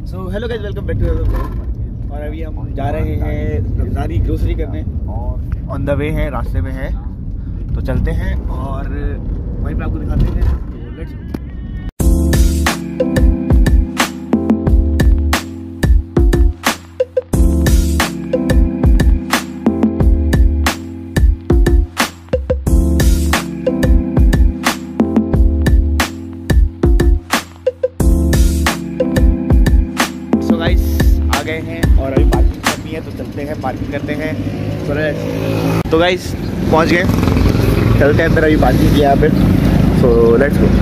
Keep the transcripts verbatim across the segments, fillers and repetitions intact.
So hello guys, welcome back to blog. और अभी हम जा रहे हैं रमजानी ग्रोसरी करने और ऑन द वे हैं, रास्ते में हैं, तो चलते हैं और वहीं पे आपको दिखाते हैं। तो लेट्स गो। आ गए हैं और अभी पार्किंग करनी है, तो चलते हैं, पार्किंग करते हैं। तो गाइस पहुंच गए, चलते हैं अंदर, अभी पार्किंग किया यहाँ पे, सो लेट्स गो।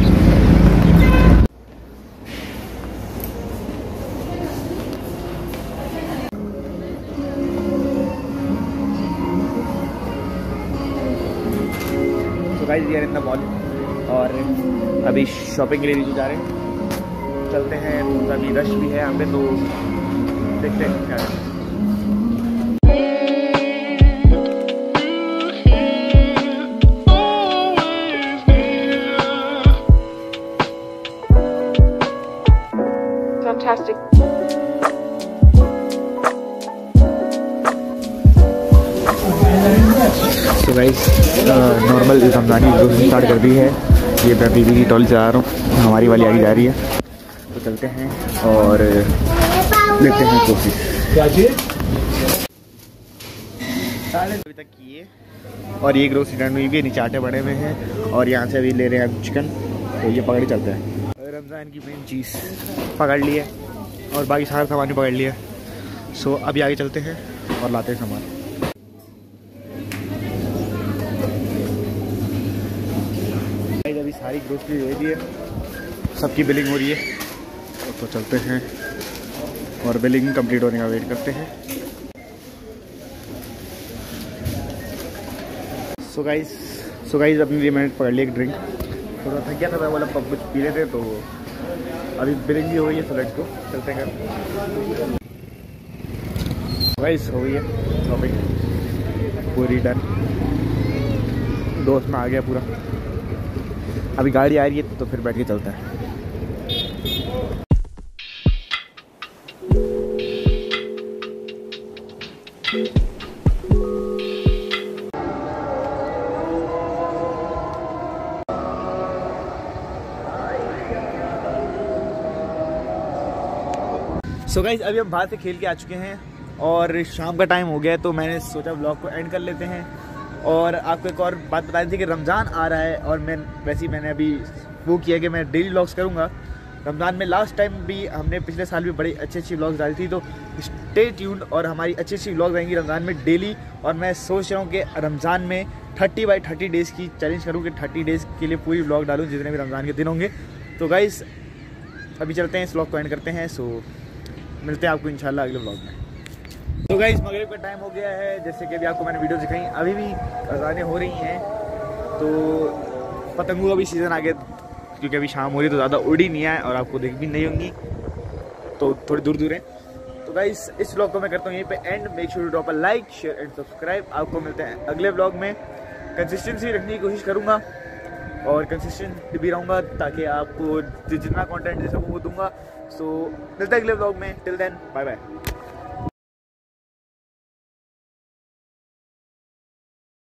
तो guys we are in the mall और अभी शॉपिंग के लिए जा रहे हैं, चलते हैं। अभी रश भी है यहाँ पे, तो देखते हैं क्या है। Fantastic. तो गाइस नॉर्मल रमजानी ग्रोसरी स्टार्ट कर दी है। ये मैं बीबी की टॉली चला रहा हूँ, हमारी वाली आगे जा रही है, तो चलते हैं और लेते हैं कोशिश। अभी तक किए और ये ग्रोसरी डन हुई भी, नीचे आटे बड़े हुए हैं और यहाँ से अभी ले रहे हैं चिकन, तो ये पकड़ चलते हैं। रमज़ान की मेन चीज़ पकड़ ली है और बाकी सारा सामान भी पकड़ लिया, सो अभी आगे चलते हैं और लाते हैं सामान। अभी सारी ग्रोसरी ले ली है, सबकी बिलिंग हो रही है, तो चलते हैं और बिलिंग कंप्लीट होने का वेट करते हैं। सो गाइस सो गाइस अपने लिए मैंने पकड़ लिया एक ड्रिंक, थोड़ा थक गया था मैं, बोला पब कुछ पी रहे थे, तो अभी बिलिंग भी हो गई है, तो लेट्स गो, चलते हैं घर। गाइस हो गई है शॉपिंग पूरी डन, दोस्त में आ गया पूरा, अभी गाड़ी आ रही है, तो फिर बैठ के चलता है। सो so गाइस अभी हम बाहर से खेल के आ चुके हैं और शाम का टाइम हो गया है, तो मैंने सोचा व्लॉग को एंड कर लेते हैं। और आपको एक और बात बता दी थी कि रमज़ान आ रहा है, और मैं वैसे ही मैंने अभी वो किया कि मैं डेली व्लॉग्स करूँगा रमज़ान में। लास्ट टाइम भी हमने पिछले साल भी बड़ी अच्छी अच्छी व्लॉग्स डाली थी, तो स्टे ट्यून्ड और हमारी अच्छी अच्छी व्लॉग्स आएंगी रमज़ान में डेली। और मैं सोच रहा हूँ कि रमज़ान में थर्टी बाई थर्टी डेज़ की चैलेंज करूँ कि थर्टी डेज़ के लिए पूरी व्लॉग डालूँ, जितने भी रमज़ान के दिन होंगे। तो गाइस अभी चलते हैं, इस व्लॉग को एंड करते हैं, सो मिलते हैं आपको इंशाल्लाह अगले व्लॉग में। तो गाइस मगरिब का टाइम हो गया है, जैसे कि अभी आपको मैंने वीडियो दिखाई, अभी भी अज़ानें हो रही हैं, तो पतंगों का भी सीज़न आ गया, क्योंकि अभी शाम हो रही है, तो ज़्यादा उड़ी नहीं है और आपको दिख भी नहीं होंगी, तो थोड़ी दूर दूर है। तो गाइस इस व्लॉग को मैं करता हूँ यहीं पे end. Make sure to drop a like, share and subscribe. आपको मिलते हैं अगले व्लॉग में। कंसिस्टेंसी रखने की कोशिश करूँगा और कंसिस्टेंट भी रहूँगा, ताकि आपको जितना कंटेंट दे सकूँ वो दूंगा। सो मिलते हैं अगले व्लॉग में, टिल देन बाय बाय।